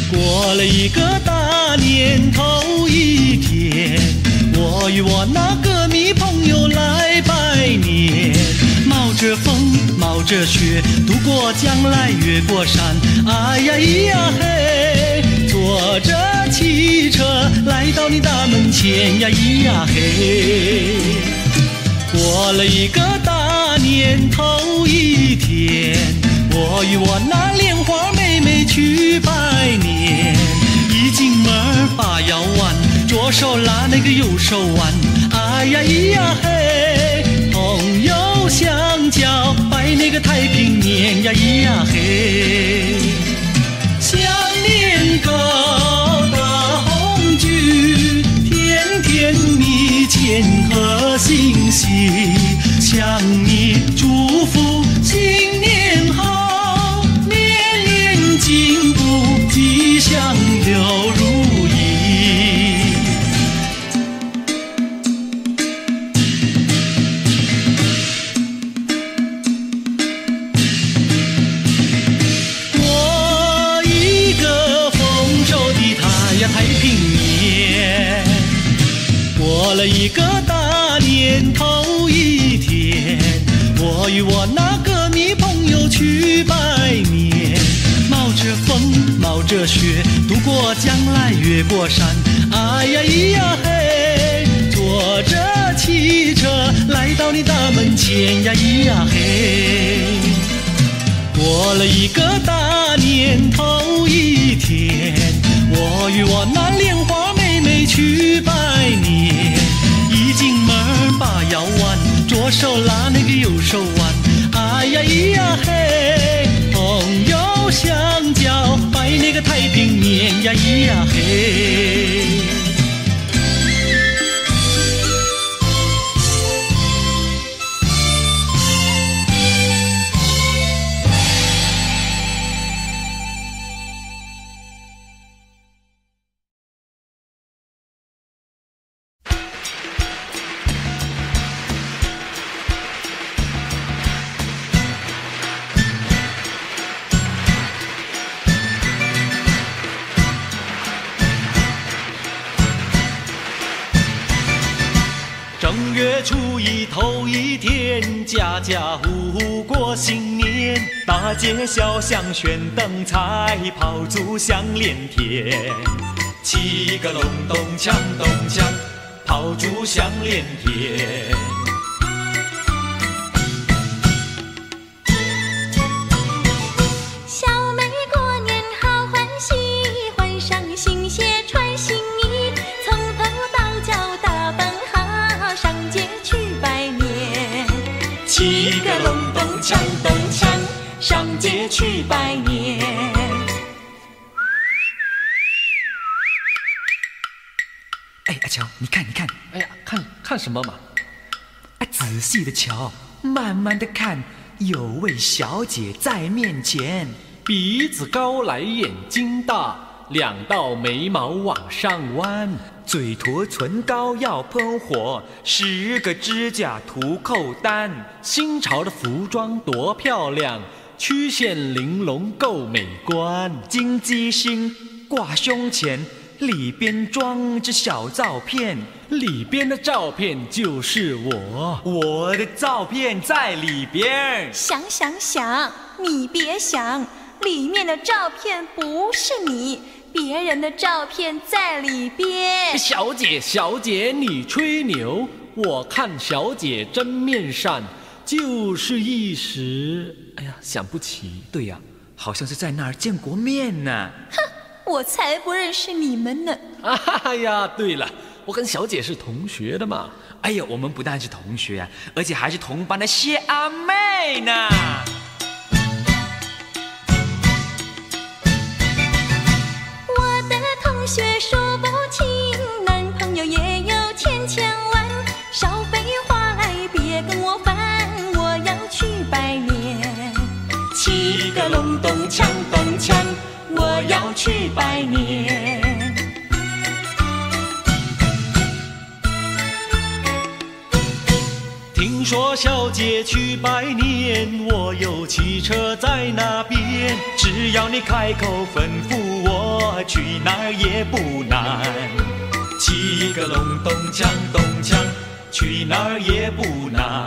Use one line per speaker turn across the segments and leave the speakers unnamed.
过了一个大年头一天，我与我那歌迷朋友来拜年，冒着风冒着雪，渡过江来越过山，哎呀咿呀嘿，坐着汽车来到你大门前呀咿呀嘿。过了一个大年头一天，我与我那莲花妹妹去拜年，一进门把腰弯，左手拉那个右手挽，哎呀咿呀嘿，朋友相交拜那个太平年呀咿呀嘿。想念高大红军，甜甜蜜前和信息，向你祝福新年好，年年进步，吉祥又如意。过一个丰收的太平年，过了一个大年头一天，我与我那歌迷朋友去拜年，冒着风冒着雪，渡过江来越过山，哎呀咿呀嘿，坐着汽车来到你大门前呀咿呀嘿。过了一个大年头一天，我与我那莲花妹妹去拜年，一进门把腰弯，左手拉那个右手挽，哎呀咿呀嘿，朋友相交拜那个太平年呀咿呀嘿。正月初一头一天，家家户户过新年，大街小巷悬灯彩，炮竹响连天，七个隆咚锵咚锵，炮竹响连天。
小妹过年好欢喜，换上新鞋穿新衣，从头到脚打扮好，上街去拜年。
七个隆咚锵咚锵，上街去拜年。
哎，阿乔，你看，你看，
哎呀，看什么嘛？
哎，仔细的瞧，慢慢的看，有位小姐在面前，
鼻子高来眼睛大，两道眉毛往上弯，
嘴涂唇膏要喷火，10个指甲涂扣丹，
新潮的服装多漂亮，曲线玲珑够美观，
金鸡心挂胸前，里边装着小照片，
里边的照片就是
我的照片在里边。
想，你别想，里面的照片不是你，别人的照片在里边。
小姐，你吹牛，我看小姐真面善，就是一时，哎呀，想不起。
对呀，好像是在那儿见过面呢。
哼，我才不认识你们呢。
哎呀，对了，我跟小姐是同学的嘛。
哎呀，我们不但是同学啊，而且还是同班的谢阿妹呢。
我的同学数不清，男朋友也有千万，少废话来别跟我烦，我要去拜年。
七个隆咚锵咚锵，我要去拜年。听说小姐去拜年，我有汽车在那边，只要你开口吩咐我， 去哪儿也不难。七个隆咚锵咚锵，去哪儿也不难。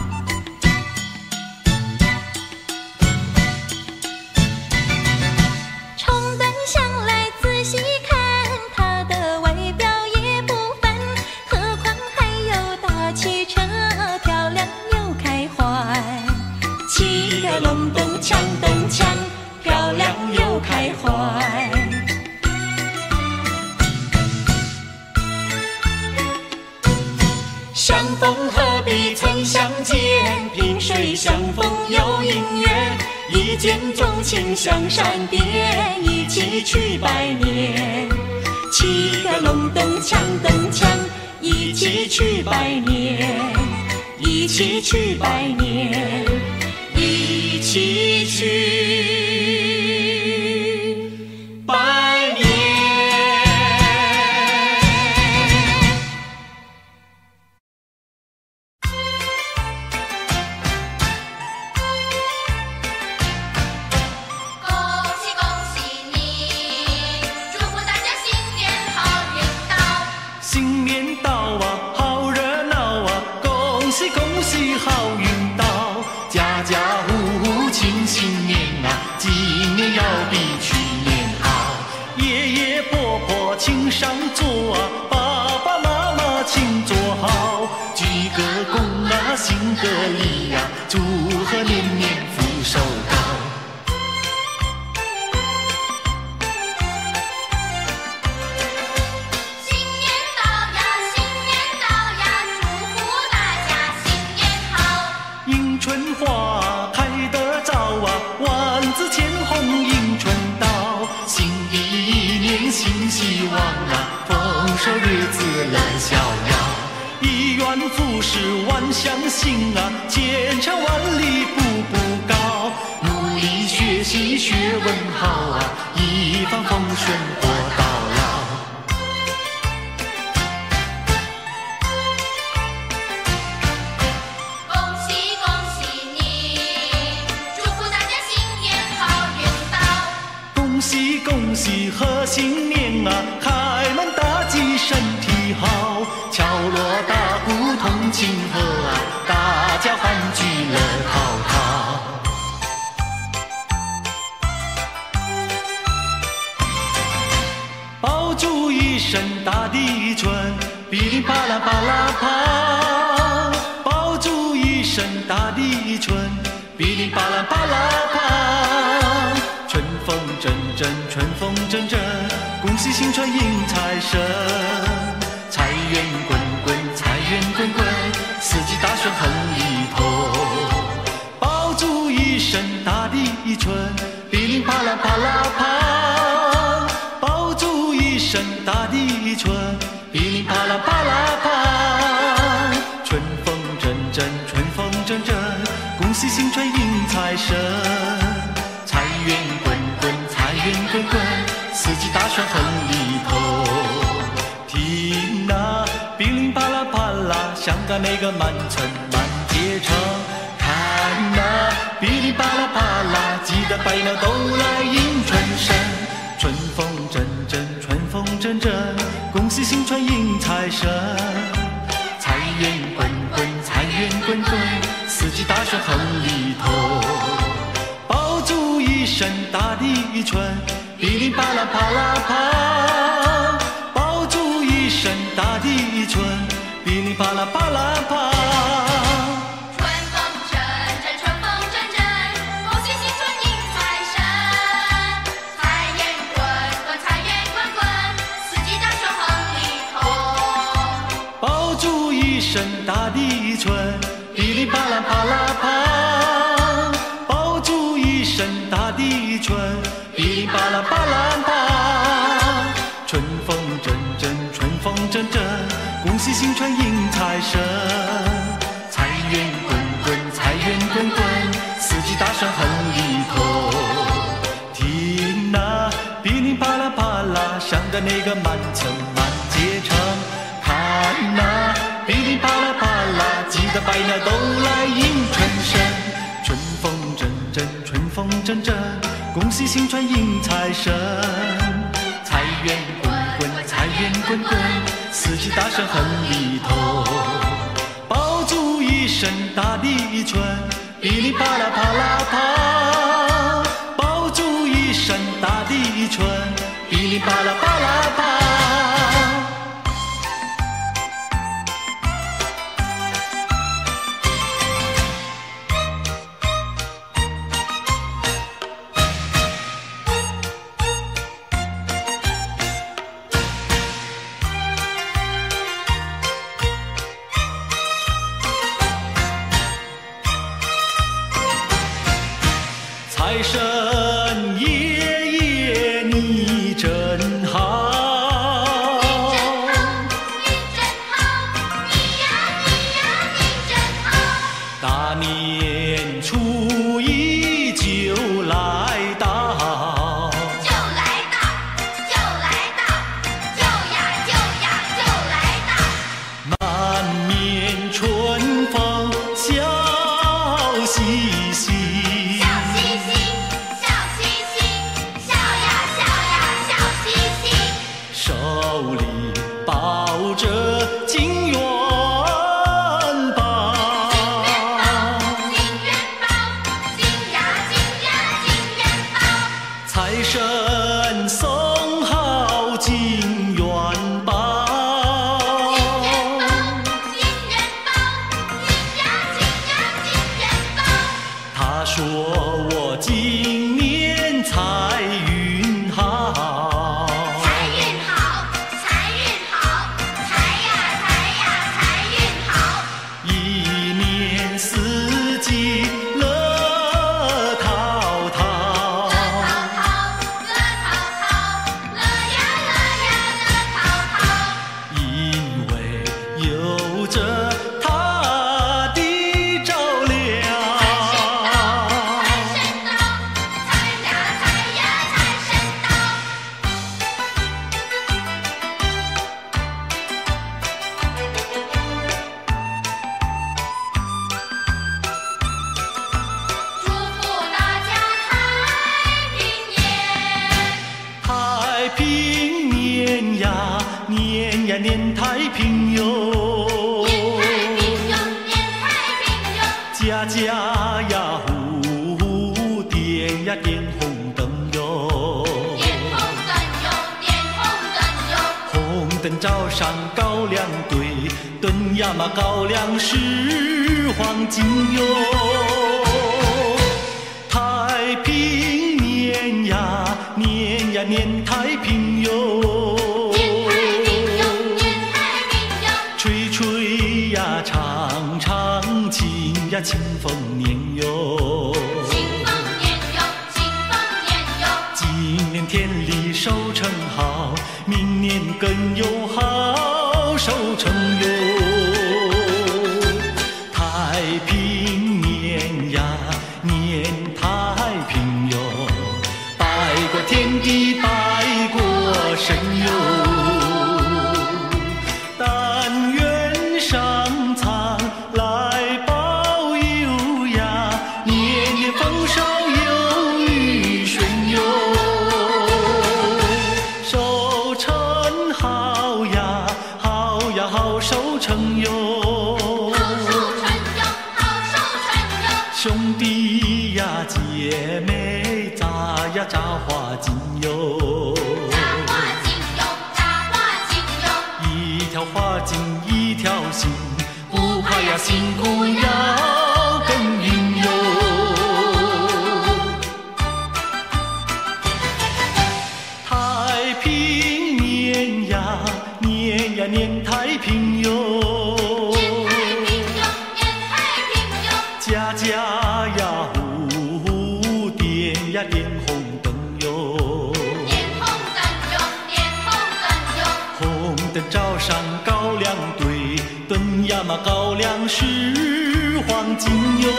冲灯响来仔细看，它的外表也不凡，何况还有大汽车，漂亮又开怀。七个隆咚锵咚锵，漂亮又开怀。相逢何必曾相见，萍水相逢有姻缘。一见钟情像闪电，一起去拜年。七个隆咚锵咚锵，一起去拜年，一起去拜年，一起去拜年。
好运到，家家户户庆新年啊，今年要比去年好。爷爷婆婆请上座啊，爸爸妈妈请坐好。鞠个躬啊，行个礼啊，祝贺年年福寿高。春花开得早啊，万紫千红迎春到。新的一年新希望啊，丰收日子乐逍遥。一元复始万象兴啊，千山万里步步高。努力学习学问好啊，一帆风顺活到老。恭喜贺新年啊，开门大吉身体好，敲锣打鼓同庆贺啊，大家欢聚乐陶陶。爆竹一声大地春，噼里啪啦啪啦啪。爆竹一声大地春，噼里啪啦啪啦啪。春风阵阵，春风阵阵，恭喜新春迎财神。财源滚滚，财源滚滚，四季大顺亨利通。爆竹一声大地春，噼里啪啦啪啦啪。爆竹一声大地春，噼里啪啦啪啦啪。春风阵阵，春风阵阵，恭喜新春迎财神。财源滚滚，财源滚滚，四季大顺亨利通。听那噼里啪啦啪啦，香港那个满村满街唱。看那噼里啪啦啪啦，鸡的百鸟都来迎春神。春风阵阵，春风阵阵，恭喜新春迎财神。财源滚滚，财源滚滚，四季大顺亨利通。一声大地春，噼里啪啦啪啦啪。爆竹一声大地春，噼里啪啦啪啦啪。
春风阵阵，春风阵阵，恭喜新春迎财神。财源滚滚，财源滚滚，四季大顺亨利通。
爆竹一声大地春，噼里啪啦啪啦啪。大地春，噼里啪啦啪啦啪。春风阵阵，春风阵阵，恭喜新春迎财神。财源滚滚，财源滚滚，四季大顺亨利通。听那噼里啪啦啪啦，香港那个满村满街唱。看那噼里啪啦啪啦，鸡的百鸟都来迎春神。春风阵阵，春风阵阵，恭喜新春迎财神。 起大声哼里头，爆竹一声打地拳，噼里啪啦啪啦啪，爆竹一声打地拳，噼里啪啦啪啦啪。财神爷爷你真好，
你真好，你呀你真好。
大年初一就来到，
就来到，就来到，就来到。
满面春风笑嘻嘻。手里抱着金元宝，
金元宝，金呀金元宝。
财神送好金元宝，
金元宝，金元宝。
他说我今年财运好。年太平哟，
年太平哟，
家家呀户点呀点红灯哟，
点红灯哟，点红灯哟，
红灯照上高粱堆，炖呀嘛高粱是黄金哟，太平年呀年呀年太平哟。唱唱情呀，庆丰年哟，
庆丰年哟，庆丰年哟。
今年田里收成好，明年更有好收成哟。太平年呀，年太平哟，拜过天地，拜过神哟。但愿上苍来保佑呀，年年丰收有余顺哟，收成好呀，好呀好收成哟，
好收成哟，好收成哟。
兄弟呀姐妹扎呀扎花金哟，
扎花金哟，扎花金哟。
一条花金一条心，不怕呀辛苦要耕耘哟。太平年呀年呀年太平哟，
年太平哟，年太平哟。
家家呀户点呀点红灯哟，
点红灯哟，点红灯哟。
红灯照上高粱堆，炖呀嘛高粱是黄金哟。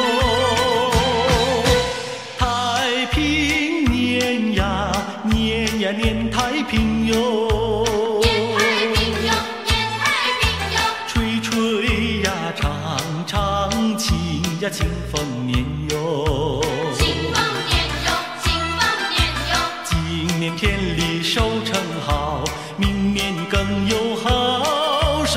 太平年呀年呀年太平哟，
年太平哟，年太平哟。
吹吹呀唱唱情呀庆丰年哟，
庆丰年哟，庆丰年哟。
今年田里收成好，明年更有好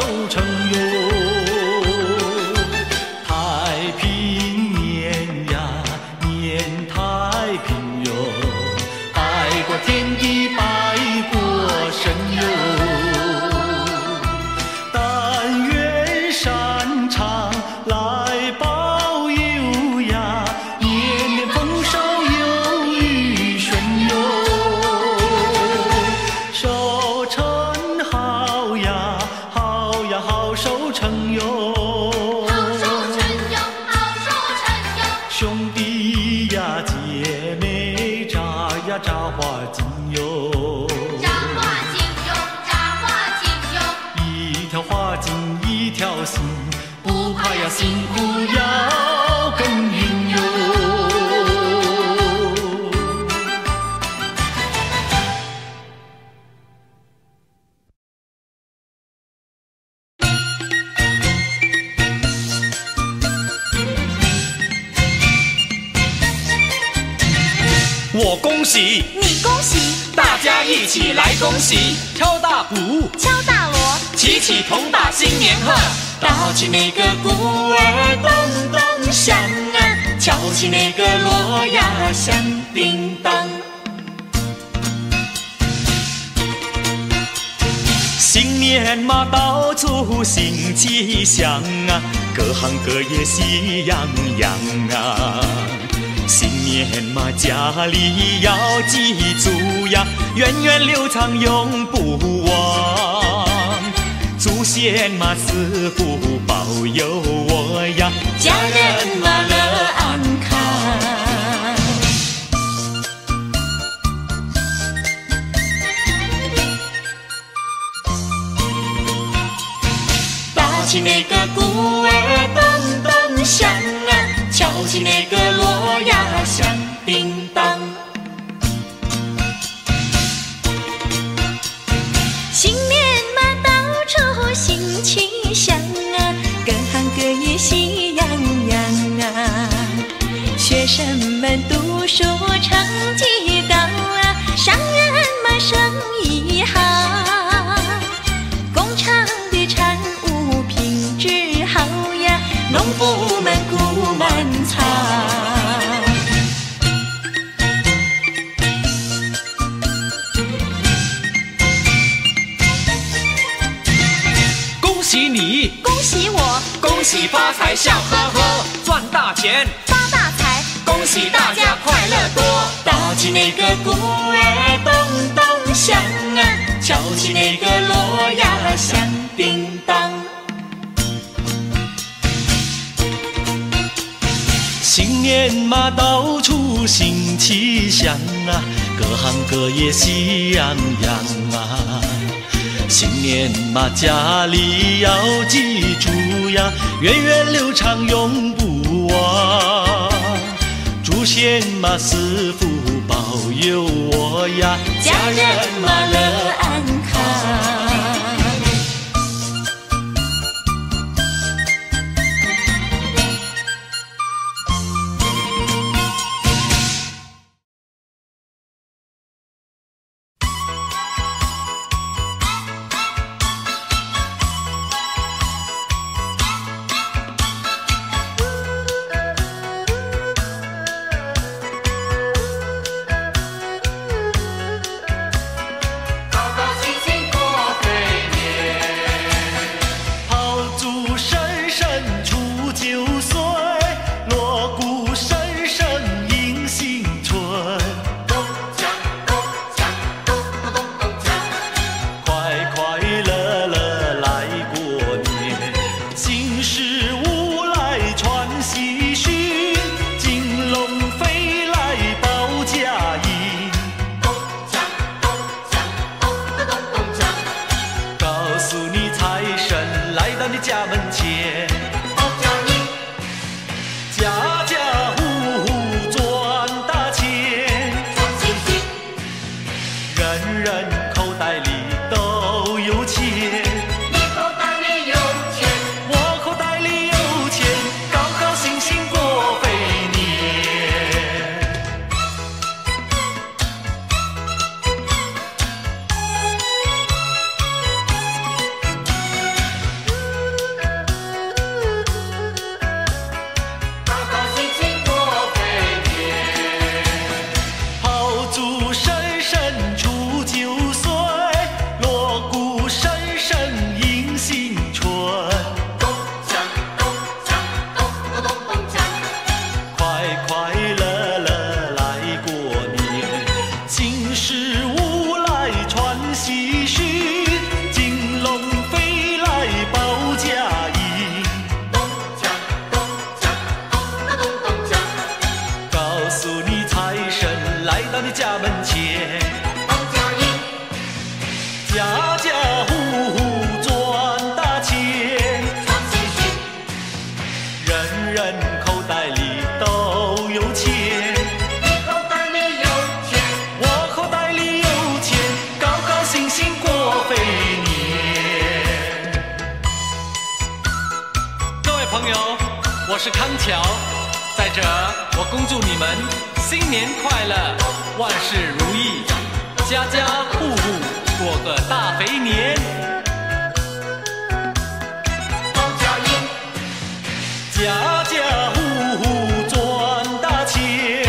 心，不怕呀辛苦要耕耘哟。
我恭喜
你恭喜，
大家一起来恭喜，
敲大鼓，
敲大锣，
齐齐同打新年贺，
打起那个鼓儿咚咚响啊，敲起那个锣呀响叮当。新年嘛，到处新气象啊，各行各业喜洋洋啊。新年嘛，家里要记住呀，源远流长永不忘。祖先嘛，赐福保佑我呀，家人嘛乐安康。打起那个鼓儿咚咚响啊，敲起那个锣呀响叮当。
新年嘛，到处新气象啊，各行各业喜洋洋啊。学生们读书成绩高啊，商人嘛生意好，工厂的产物品质好呀，
农夫们苦满槽。
恭喜你，
恭喜我，
恭喜发财笑呵呵，
赚大钱，
发大财，
恭喜大家快乐多，
打起那个鼓儿咚咚响啊，敲起那个锣呀响叮当。新年嘛，到处新气象啊，各行各业喜洋洋啊。新年嘛，家里要记住呀，源远流长永不忘。祖先嘛，赐福保佑我呀，
家人嘛乐安康。
我是康桥，在这我恭祝你们新年快乐，万事如意，家家户户过个大肥年。家家户户赚大钱，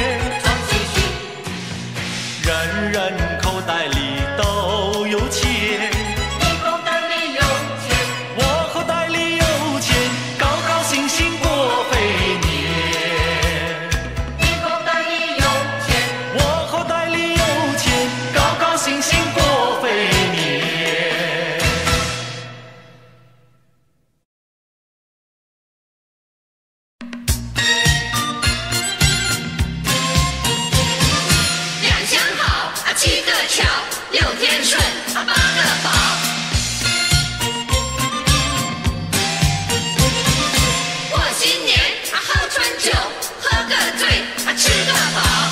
人人口袋里都有钱。
你口袋里有钱，
我口袋里有钱，高高兴兴过肥年。
你口袋里有钱，
我口袋里有钱，高高兴兴过肥年。
两相好七个巧，六天顺八个宝。过新年好穿酒，喝个醉吃个饱。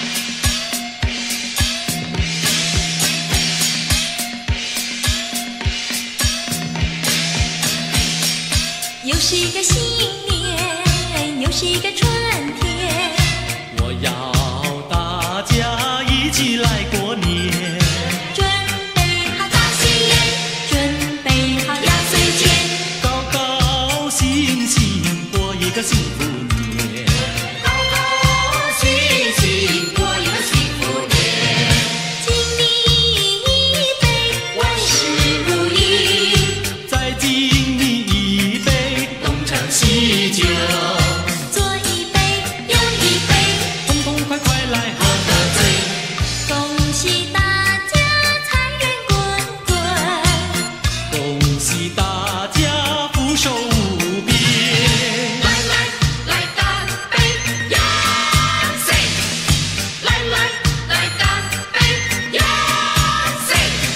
又是一个新年，又是一个春天。
我要大家一起来过年，
准备好大喜宴，准备好压岁钱，
高高兴兴过一个幸福年。
高高兴兴过一个幸福年，
敬你一杯，
万事如意，
再敬你一杯
东成西就。
左一杯右一杯，
痛痛快快来喝个醉。
恭喜大家财源滚滚，
恭喜大家福寿无边。
来来来干杯呀噻！来来来干杯呀噻！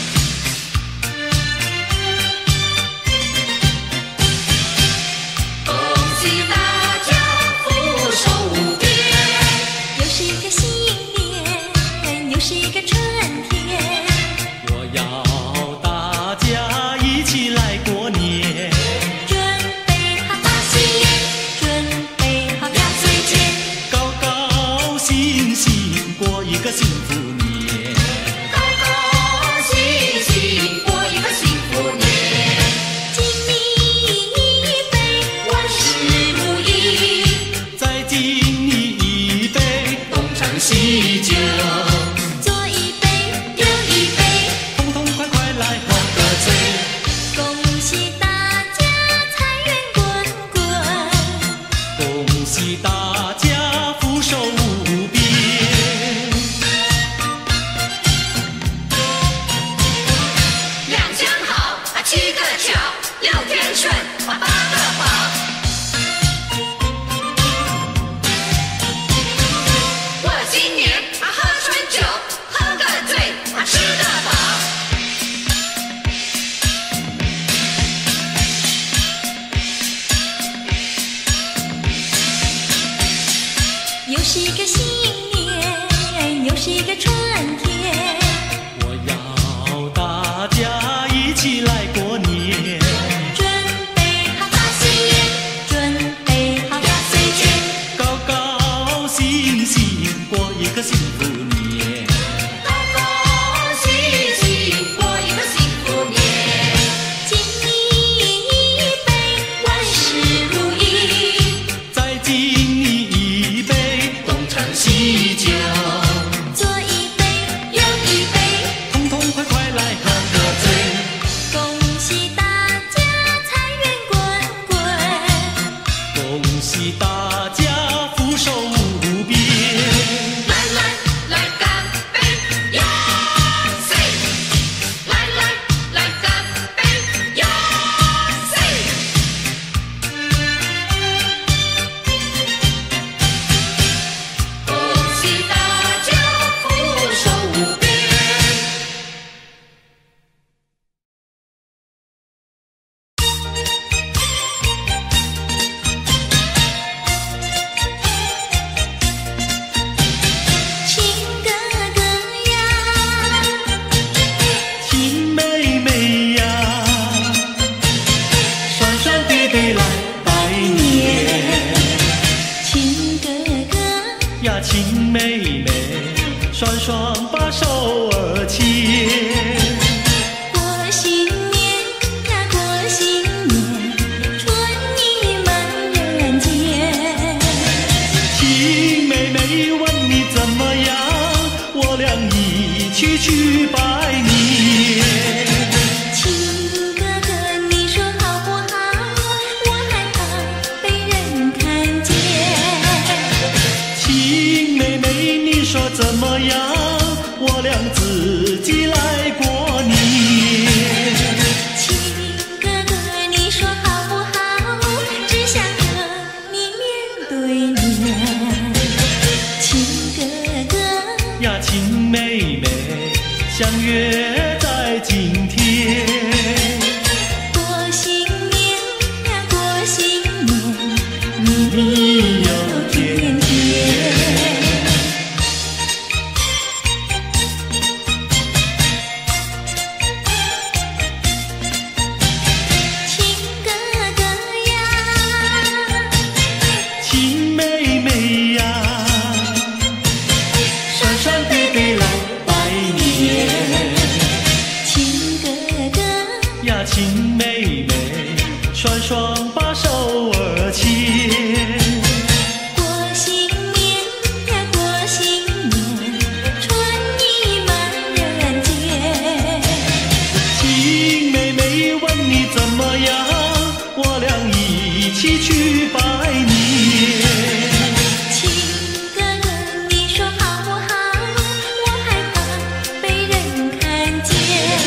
恭喜大家福寿无边，
又是一个新年，又是一个春天。
我要大家一起来过年，
准备好大喜宴，准备好压岁钱，
高高兴兴过一个幸福年。
高高兴兴过一个幸福年，
敬你一杯，
万事如意，
再敬你一杯
东成西就。
左一杯右一杯，
痛痛快快来喝个醉。
恭喜大家财源滚滚，
恭喜大家福寿无边。
两相好七个巧，六天顺八个宝。过新年喝春酒，喝个醉吃个饱。
又是一个新年，又是一个春天。
我要大家一起来过年，
准备好大喜宴，准备好压岁钱，
高高兴兴过一个幸福年。
高高兴兴过一个幸福年，
敬你一杯，
万事如意，
再敬你一杯
东成
亲妹妹，双双把手儿牵。
过新年呀，过新年，春意满人间。
亲妹妹问你怎么样，我俩一起去拜年。
亲哥哥，你说好不好？我害怕被人看见。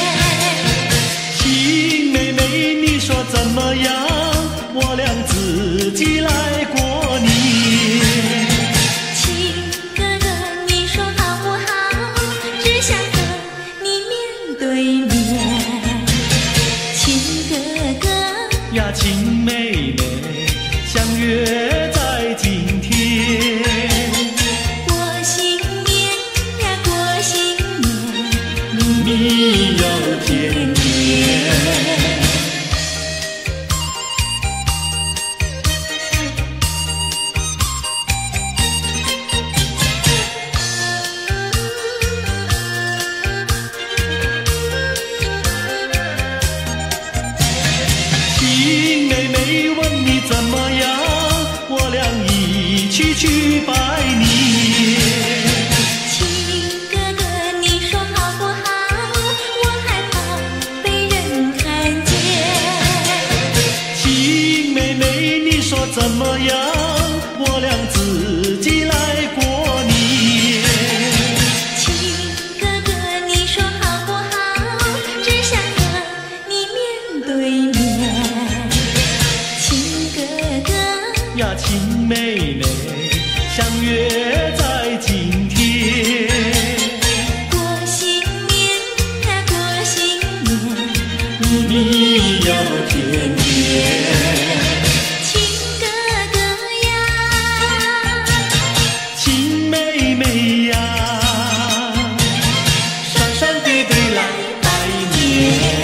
亲妹妹，你说怎么样？我俩自己来过年。
亲哥哥，你说好不好？只想和你面对面。亲哥哥
呀，亲妹妹，相约在今天。
过新年呀，过新年，
你有甜甜。亲妹妹问你怎么样，我俩一起去拜年。
亲哥哥，你说好不好？我害怕被人看见。
亲妹妹，你说怎么样？我俩自己来过年。
亲哥哥，你说好不好？只想和你面对面。亲哥哥
呀，亲妹妹，相约在今天。
过新年呀，过新年，
你有甜甜。
亲哥哥呀，
亲妹妹呀，双双对对来拜年。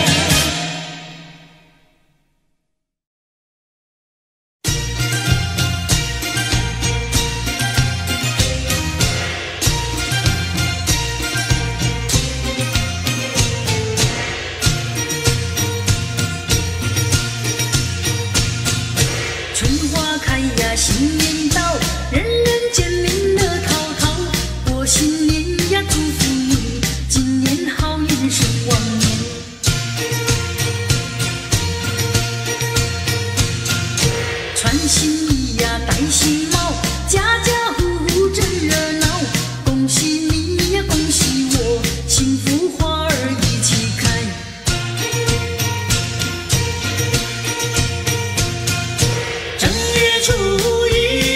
春花开呀，新年到，人人见面乐淘淘。过新年呀，祝福你，今年好运顺旺年。穿新衣呀，戴新帽，家家户户真热闹。恭喜你呀，恭喜我，幸福花儿一起开。
正月初一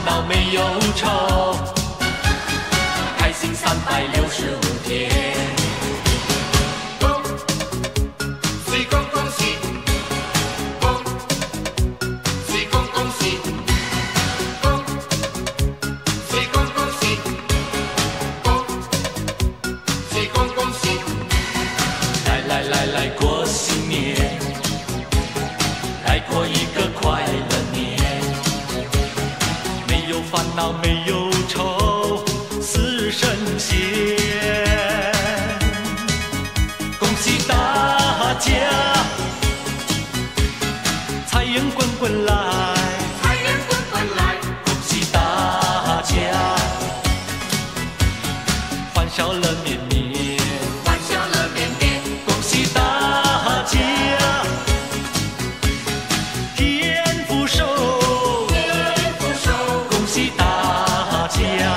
恼没有愁，开心365天。
恭喜恭恭喜，恭喜恭恭喜，恭喜恭恭喜，恭喜恭恭喜。
来过新年，来过一个快乐年，没有烦恼没有愁，四神仙。恭喜大家，财源滚滚来，
财源滚滚来，
恭喜大家，欢笑乐绵绵，
欢笑乐绵绵。
恭喜大家，天福寿，
天福寿，
恭喜大家，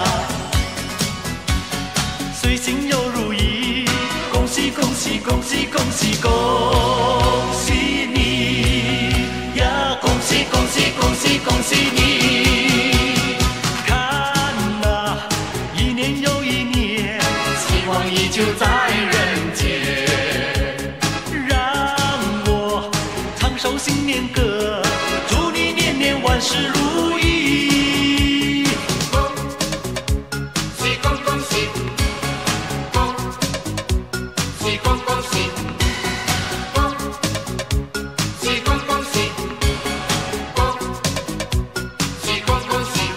随心又如意，恭喜恭喜恭喜恭喜恭喜你呀！恭喜恭喜恭喜恭喜你！看呐，一年又一年，希望依旧在人间。让我唱首新年歌，祝你年年万事如意。
恭喜恭恭喜，恭喜恭恭喜，恭喜恭恭喜，恭喜恭恭喜。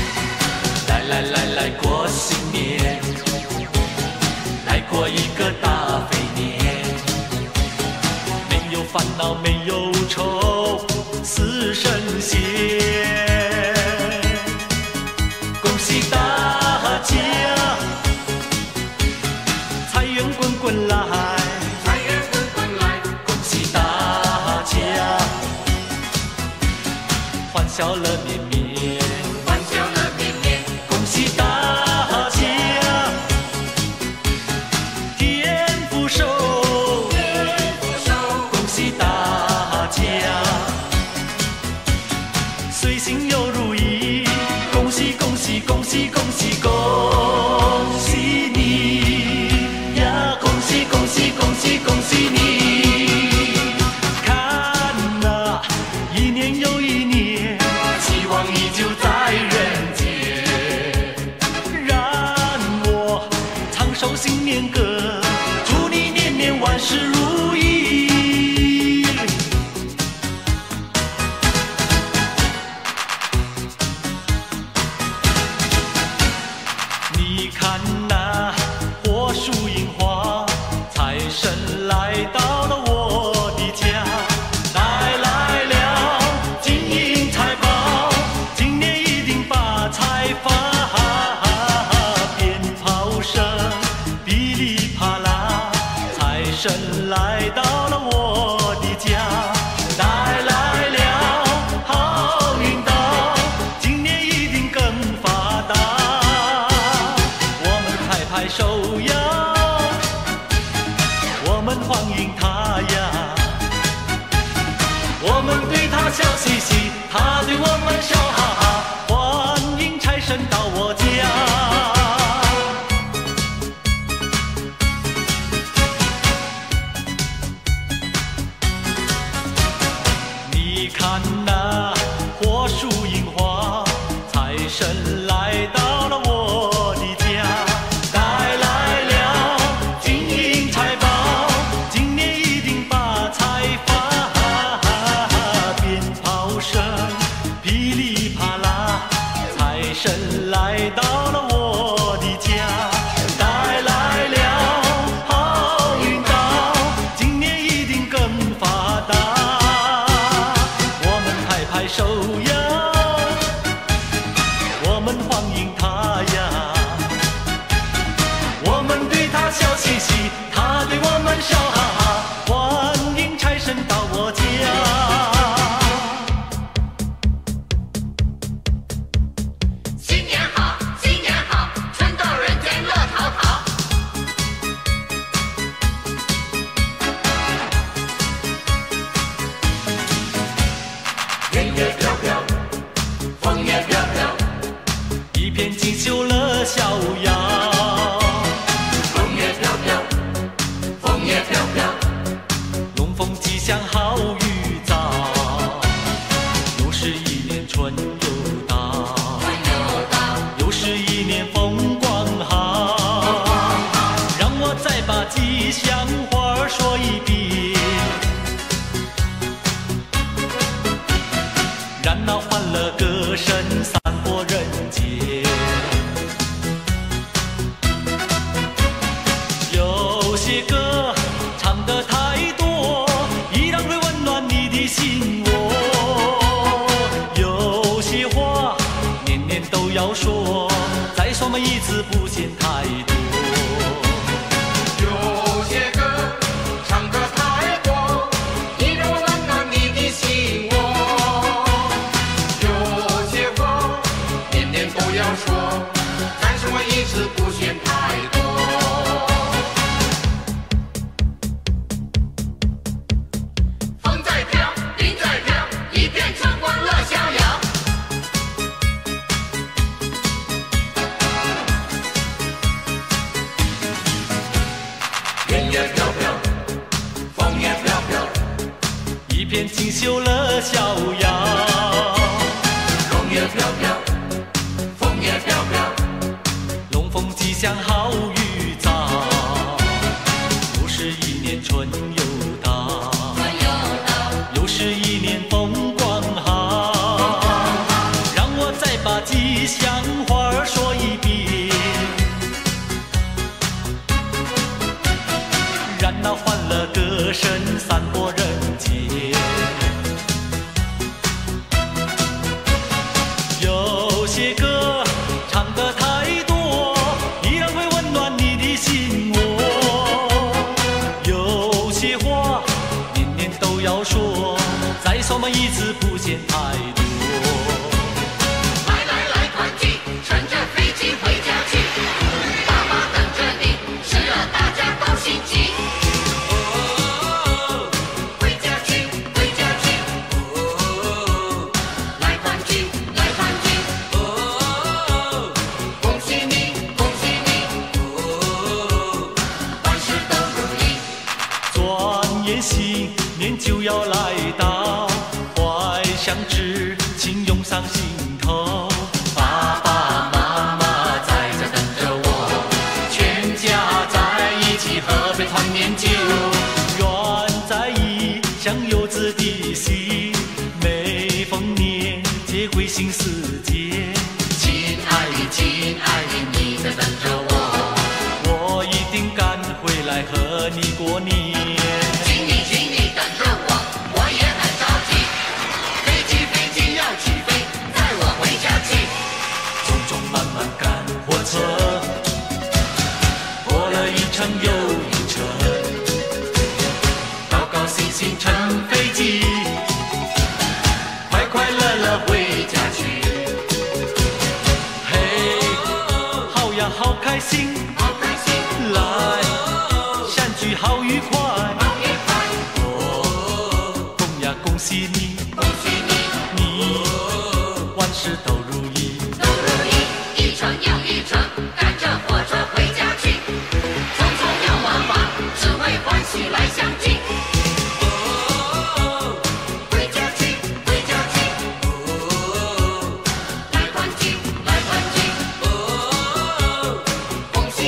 来过新年，来过一个大肥年，没有烦恼没有愁，四神仙。恭喜大家，财源滚滚来，
财源滚滚来，
恭喜大家，欢笑乐绵绵。
欢笑乐绵绵。
恭喜大家，天福寿，
天福寿，
恭喜大家，随心又如意，恭喜恭喜恭喜恭喜恭喜你呀！恭喜恭喜恭喜恭喜你！看呐，一年又一年，希望依旧在人间。让我唱首新年歌，祝你年年万事如意。你看那火树银花，财神来到了我的家，带来了金银财宝，今年一定把财发。鞭炮声噼里啪啦，财神来到了我的家，带来了好运到，今年一定更发达。我们拍拍手呀，我们欢迎他呀，我们对他笑嘻嘻，他对我们笑哈哈，欢迎财神到我家。你看那火树银花，财神来到了我的家，带来了金银财宝，今年一定把财发。鞭炮声噼里啪啦，财神来到了我的家，带来了好运到，今年一定更发达。我们拍拍手呀，我们欢迎他呀，我们对他笑嘻嘻，他对我们笑哈哈，欢迎财神到我家。
新年好，新年好，春到人间乐淘淘。云也飘飘，风也飘飘，
片锦绣乐逍遥。
风也飘飘，风也飘飘，
龙凤吉祥好预兆，又是一年春又到，
春又到，
又是一年风光好。让我再把吉祥话说一遍，燃闹欢乐歌声散播人间。有些歌唱得太多，依然会温暖你的心窝。有些话年年都要说，再说嘛一次不嫌太多。
有些歌唱得太多，依然温暖你的心窝。有些话年年都要说，再说一次不嫌太多。风在飘，云在飘，一片春光乐逍遥。云也飘飘，风也飘飘，
一片锦绣乐逍遥。
风也飘飘，风也飘飘，
龙凤吉祥好预兆，又是一年春又到，
春又到，
又是一年风光好。让我再把吉祥话说一遍，燃闹欢乐歌声散播人间。有些歌唱得太多，依然会温暖你的心窝。有些话年年都要说，再说嘛一次不嫌太多。
来来来团聚，乘着飞机回家去，爸妈等着你，是啊，大家都心急。回家去，回家去，来团聚，来团聚，恭喜你，恭喜你，万事都如意。
转眼新年就要来到，怀想之情涌上心头。爸爸妈妈在这等着我，全家在一起喝杯团年酒。愿在异乡游子的心，每逢年节会心似箭。
亲爱的，亲爱的，你在等着我，
我一定赶回来和你过年。
请你等着我，我也很着急。飞机要起飞，载我回家去。
匆匆慢慢赶火车，过了一程又一程，高高兴兴乘飞机，快快乐乐回家去。嘿，好呀好开心，
好开心，
来相聚好愉快。
好愉快，
恭呀恭喜你，
恭喜你，
你万事都如意。
都如意，一程又一程，赶着火车回家去。匆匆又忙忙，只为欢喜来相聚。回家去，回家去，来团聚，来团聚，恭喜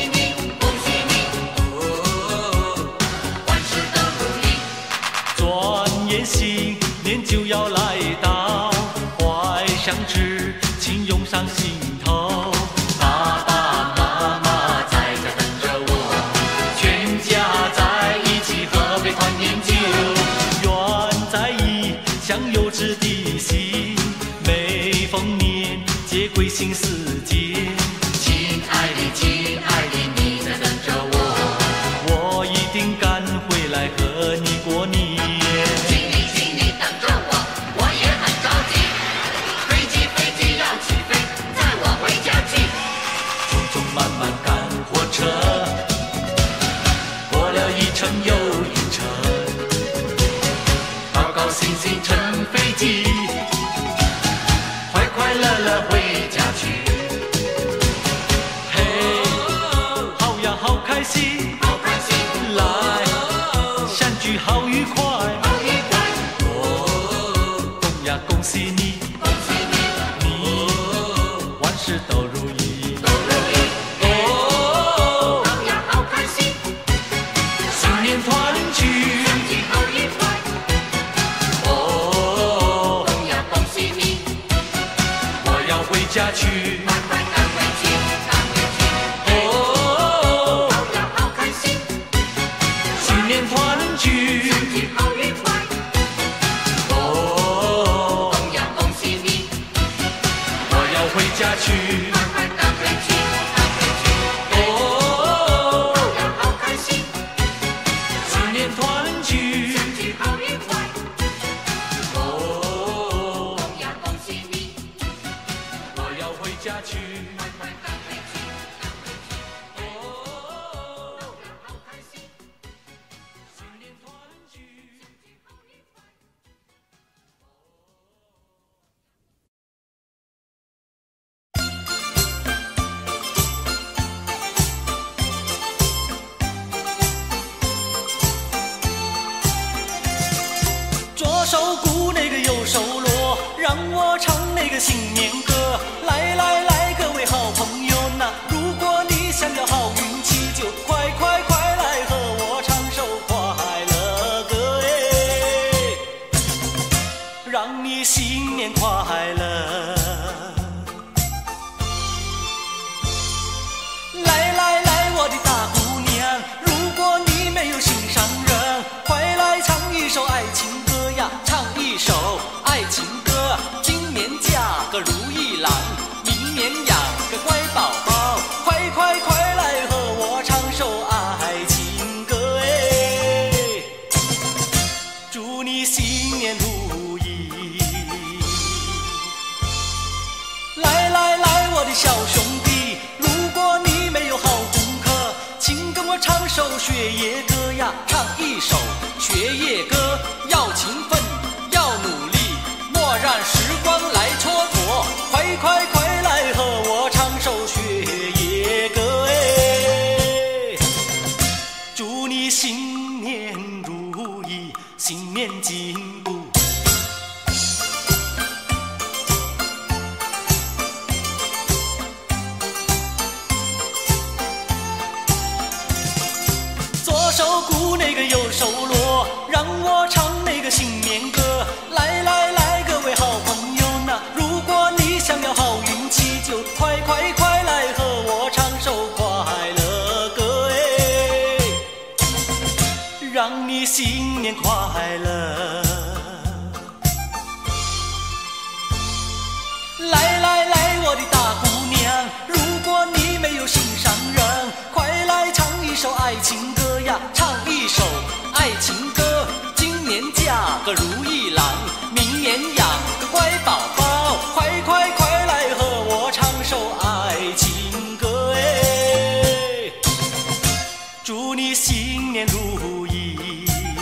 去。
快快赶回去，赶回去，
哦，
都要好开心，
新年团聚。
身体好愉快。
哦，
恭呀恭喜你，
我要回家去。
快快赶回去，赶回去，
哦，
都要好开心，
新年团聚。
身体好愉快。
左手鼓那个右手锣，让我唱那个新年歌。来来来，各位好朋友呐，如果你想要好运气，就快快快来和我唱首快乐歌哎，让你新年快乐。来来来，我的大姑娘，如果你没有心上人，快来唱一首爱情歌呀，唱一首爱情歌。今年嫁个如意郎，明年养个乖宝宝，快快快来和我唱首爱情歌哎，祝你新年如意。来来来，我的小兄弟，如果你没有好功课，请跟我唱首学业歌呀，唱一首学业歌。要勤奋，要努力，莫让时光来蹉跎，快快快来和我唱首学业歌哎，祝你新年如意，新年进步。左手鼓那个右手锣，让我唱那个新年歌。来来来，各位好朋友呐，如果你想要好运气，就快快快来和我唱首快乐歌哎，让你新年快乐。来来来，我的大姑娘，如果你没有心上人，快来唱一首爱情歌呀，唱一首爱情歌。今年嫁个如意郎，明年养个乖宝宝，快快快来和我唱首爱情歌哎，祝你新年如意。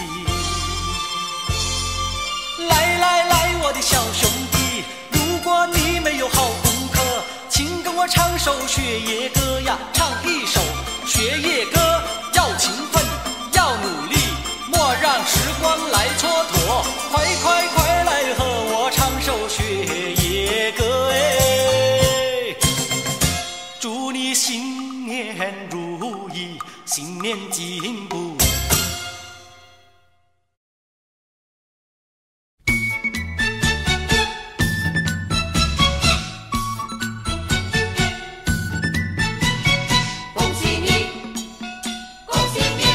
来来来，我的小兄弟，如果你没有好功课，请跟我唱首学业歌呀，唱一首学业歌。要勤奋，要努力，莫让时光来蹉跎，快快快来和我唱首学业歌哎，祝你新年如意，新年进步。
恭喜你，恭喜你，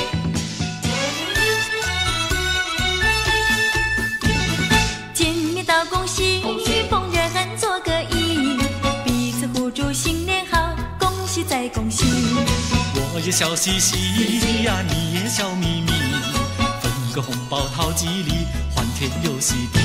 见面道恭喜，逢人做个揖，彼此互祝新年好，恭喜再恭喜。
我也笑嘻嘻呀，你也笑眯眯，分个红包讨吉利，欢天又喜地。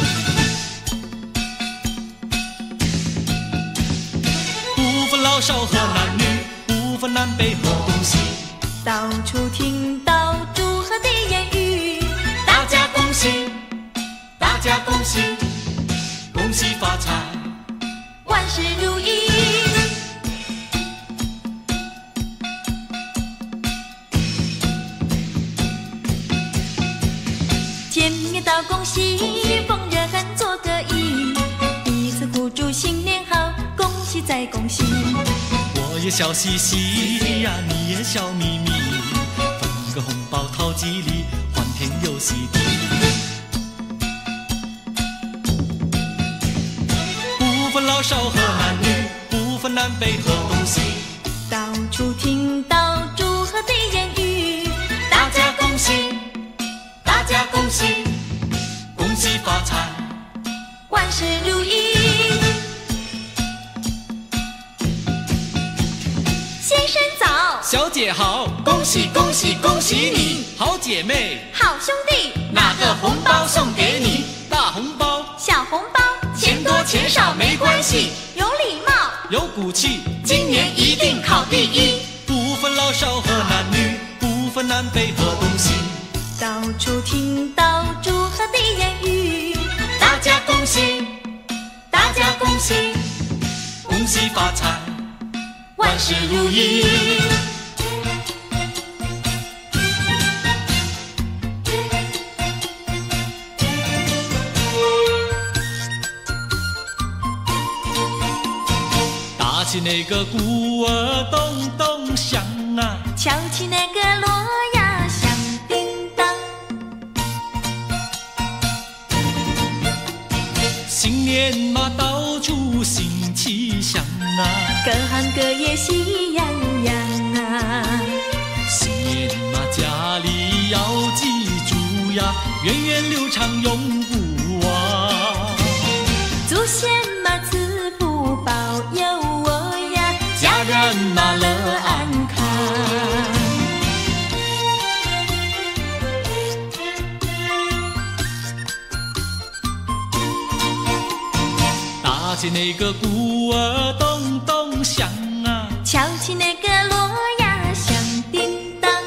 不分老少和男女，不分南北和东西，
到处听到祝贺的言语，
大家恭喜，大家恭喜，恭喜发财。
万事如意。见面道恭喜，逢人做个揖，彼此互祝新年好，恭喜再恭喜。
我也笑嘻嘻呀，你也笑眯眯，分个红包讨吉利，欢天又喜地。不分老少和男女，不分南北和东西，
到处听到祝贺的言语，
大家恭喜，大家恭喜，恭喜发财。
万事如意。
姐好，
恭喜恭喜恭喜你，
好姐妹，
好兄弟，
拿个红包送给你，
大红包，
小红包，
钱多钱少没关系，
有礼貌，
有骨气，
今年一定考第一，
不分老少和男女，不分南北和东西。
到处听到祝贺的言语，
大家恭喜，大家恭喜，
恭喜发财，
万事如意。
打起那个鼓儿咚咚响啊，
敲起那个锣呀响叮当，
新年嘛到处新气象啊，
各行各业喜洋洋啊。
新年嘛家里要记住呀，源远流长永不忘。
祖先嘛赐福保佑我呀，
家人嘛乐
安康。
打起那个鼓儿咚咚响啊，
敲起那个锣呀响叮当，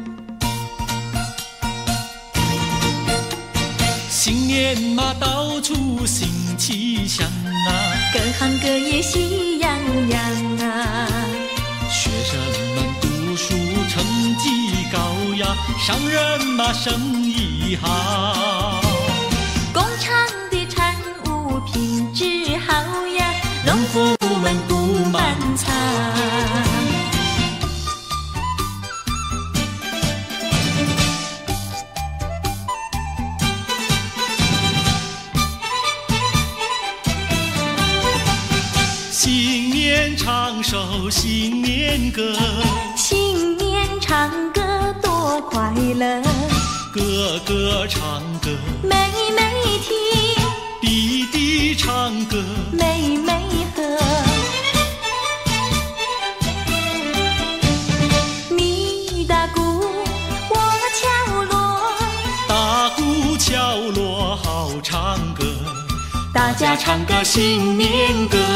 新年嘛到处新气象啊，
各行各业喜洋洋啊。
学生们读书成绩高呀，商人嘛生意好。
工厂的产物品质好呀，
农夫们不满
仓。
新年唱首新年歌，
新年唱歌多快乐，
哥哥唱歌，
妹妹听，
弟弟唱歌，
妹妹和。你打鼓，我敲锣，
打鼓敲锣好唱歌，
大家唱个新年歌。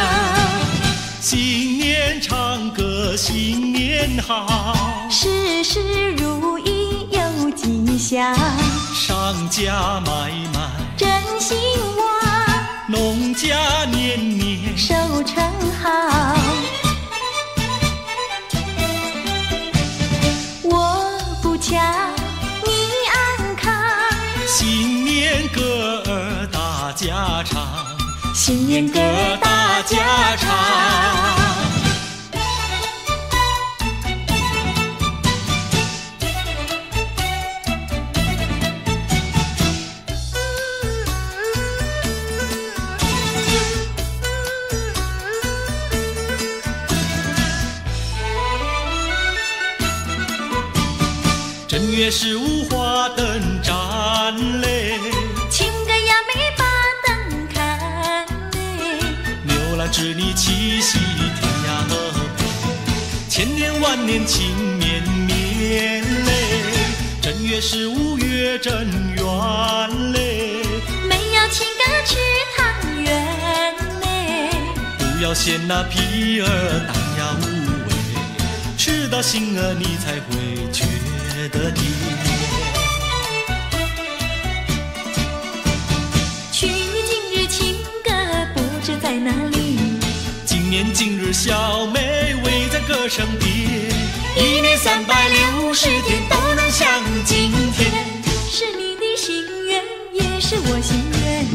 新年唱歌新年好，
事事如意有吉祥，
商家买卖，
真兴旺，
农家年年
收成好。我不巧，你安康，
新年歌儿大家唱，
新年歌大家唱。
正月15花灯展嘞，
亲个呀没把灯看嘞，
牛郎织女七夕天涯河北，千年万年情绵绵嘞。正月15月正圆嘞，
没有亲个吃汤圆嘞，
不要嫌那皮儿淡呀无味，吃到心儿你才会觉得甜。
去今日情歌不知在哪里，
今年今日小妹围在歌声边，
一年360天都能像今天，
是你的心愿，也是我心愿。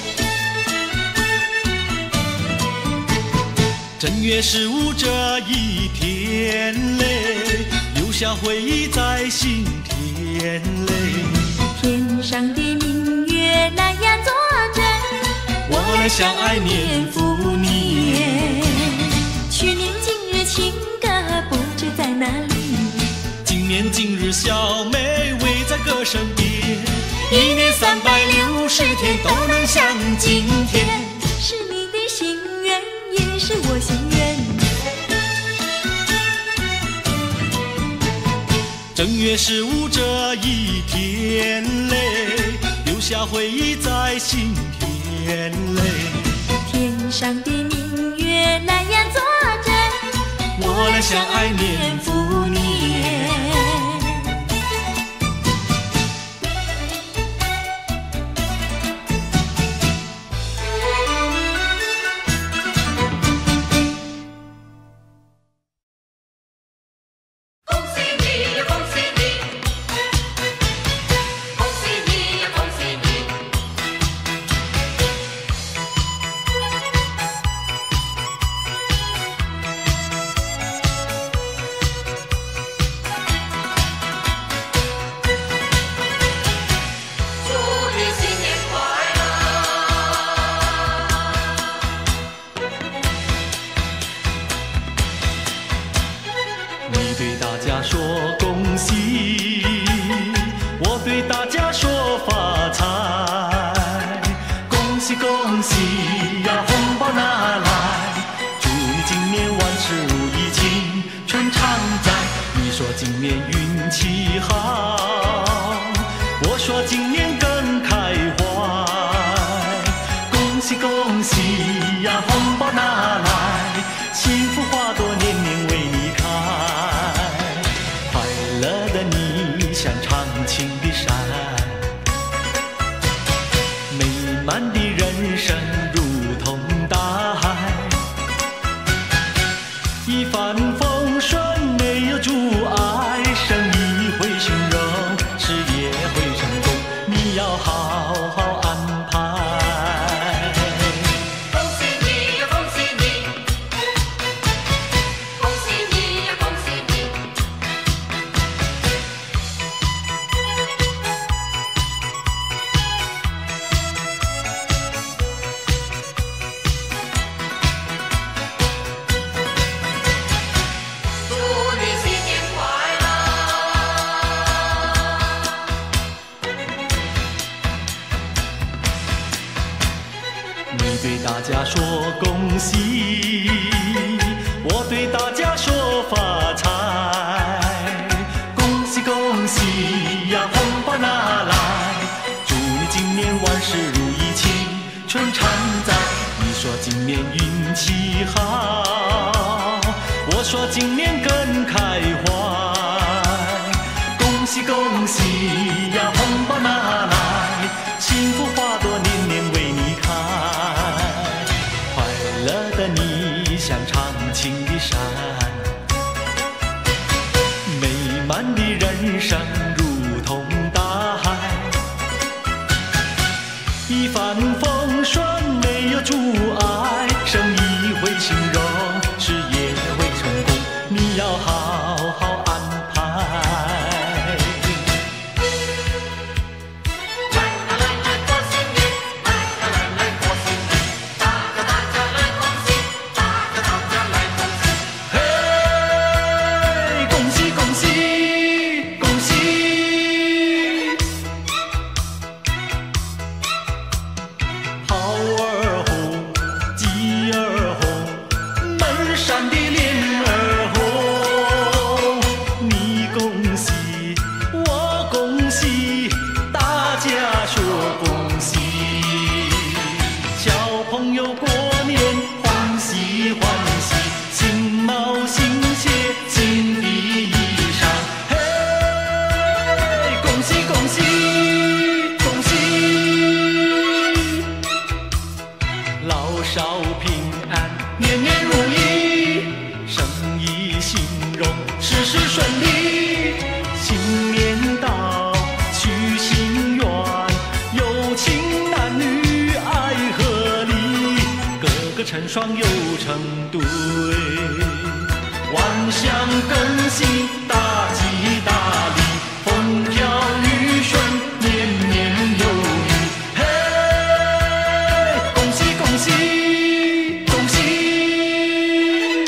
正月15这一天嘞，留下回忆在心田嘞。
天上的明月来呀作证，
我俩相爱年复年。
去年今日情歌不知在哪里，
今年今日小妹围在歌声边，
一年360天都能像今天，
是你的心愿，也是我心愿。
正月15这一天嘞，留下回忆在心田嘞。
天上的明月来呀作证，
我俩相爱年复年。
恭喜你呀，恭喜你！恭喜你呀，恭喜你！祝你新年快乐！
你对大家说恭喜，我对大家说发财。恭喜恭喜呀，红包拿来！祝你今年万事如意，青春常在。你说今年运气好，我说今年更开怀。恭喜恭喜呀，红包拿来！幸福花朵年年为你开。快乐的你像长青的山，美满的人生如同大海。一帆风顺没有阻碍，生意会兴隆，事业会成功，你要好好安排。
恭喜你呀，恭喜你！恭喜你呀，恭喜你！祝你新年快乐！
你对大家说恭喜，我对大家说发财。恭喜恭喜呀，红包拿来！祝你今年万事如意，青春常在。你说今年运气好，我说今年更开怀。恭喜恭喜呀，红包拿来！幸福花朵年年为你开。快乐的你像长青的山，美满的人生如同大海。一帆风顺没有阻碍，生意会兴隆，事业会成功，你要好好安排。
来来来来过新年，来来来来过新年，大家大家来恭喜，大家大家来恭喜。
嘿，恭喜恭喜恭喜！炮儿红，鸡儿红，门上的铃儿红。你恭喜，我恭喜，大家说恭喜。小朋友过年欢喜欢喜，新毛新鞋，新的衣裳。嘿，恭喜恭喜恭喜！老少平安，年年如意，生意兴隆，事事顺利。新年到，许心愿，有情男女爱河里，个个成双又成对。万象更新，大吉大利，风调雨顺，年年有余。嘿，恭喜恭喜恭喜！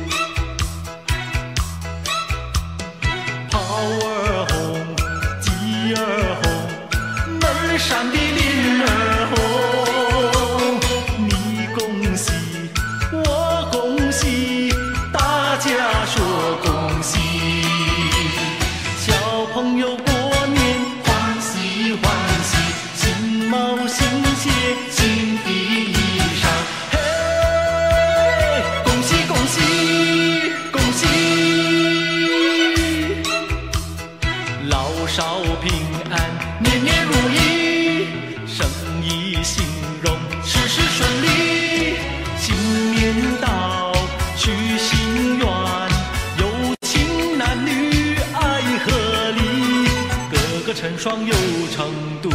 炮儿红，鸡儿红，门上的铃儿红。你恭喜，我恭喜，大家说恭喜。 双又成对。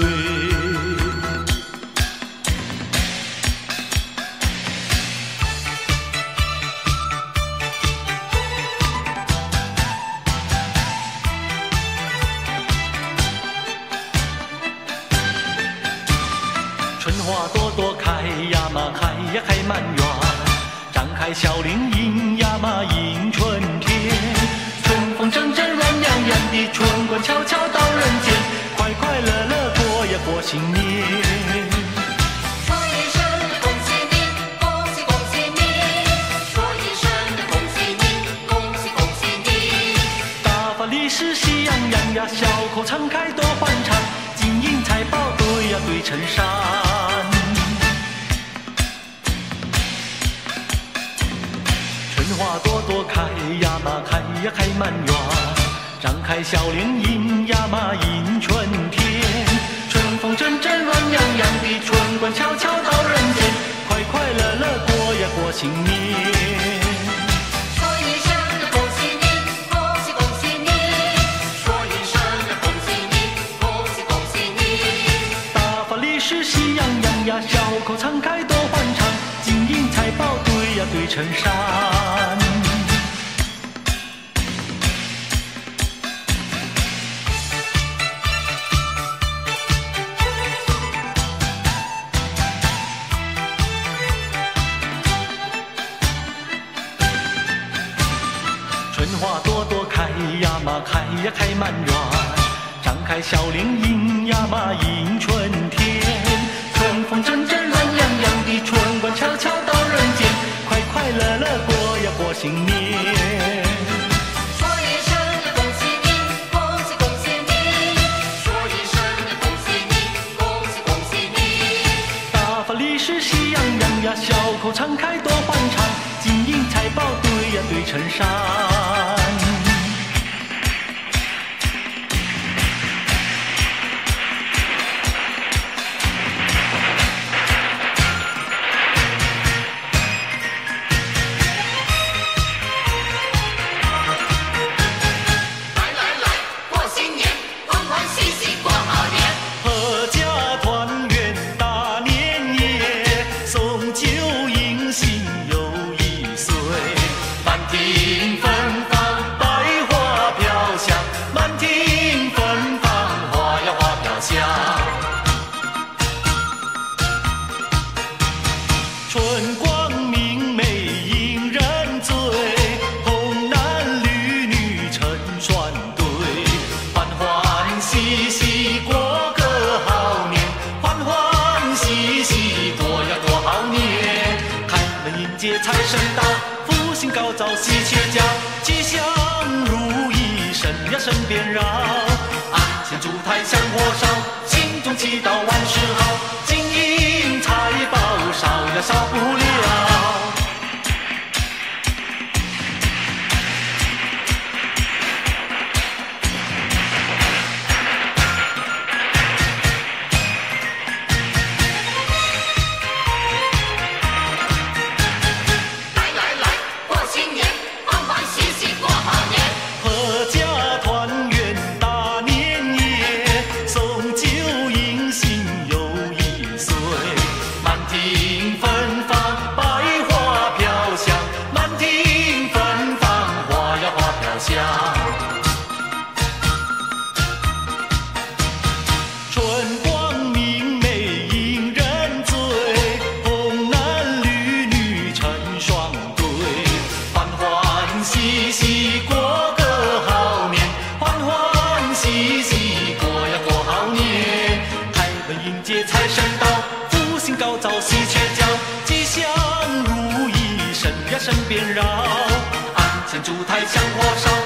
春花朵朵开呀嘛开呀开满园，张开笑脸迎呀嘛迎春天。春风阵阵软洋洋的春光悄悄到人间，快快乐乐过呀过新年。
说一声恭喜你，恭喜恭喜你！说一声恭喜你，恭喜恭喜你！
大发利是喜洋洋呀，笑口常开多欢畅，金银财宝对呀对衬衫。春花朵朵开呀嘛开呀开满园，张开笑脸迎呀嘛迎春天。春风阵阵软洋洋的春光悄悄到人间，快快乐乐过呀过新年。
说一声恭喜你，恭喜恭喜你！说一声恭喜你，恭喜恭喜你！
大发利是喜洋洋呀，笑口常开多欢畅，金银财宝对呀对衬衫。春花朵朵开呀嘛开呀开满园，张开笑脸迎呀嘛迎春天。春风阵阵软洋洋的春光悄悄到人间，快快乐乐过呀过新年。
说一声恭喜你，恭喜恭喜你！说一声恭喜你，恭喜恭喜你！
大发利是喜洋洋呀，笑口常开多欢畅，金银财宝对呀对衬衫。
来来来，过新年，欢欢喜喜过好年。
阖家团圆大年夜，送酒迎新又一岁。满庭芬芳百花飘香，满庭芬芳花呀花飘香。春光明媚引人醉，红男绿女成双对，欢欢喜喜过个好年，欢欢喜喜过呀过好年。开门迎接财神到，福星高照喜鹊叫，吉祥如意身呀身边绕。案前烛台香火烧，心中祈祷万事好，金银财宝少呀少不了。
来来来，过新年，欢欢喜喜过好年。
阖家团圆大年夜，送酒迎新又一岁。满庭芬芳百花飘香，满庭芬芳花呀花飘香。春光明媚引人醉，红男绿女成双对，欢欢喜喜过个好年，欢欢喜喜过呀过好年。开门迎接财神到，福星高照喜鹊叫，吉祥如意身呀身边绕。案前烛台香火烧，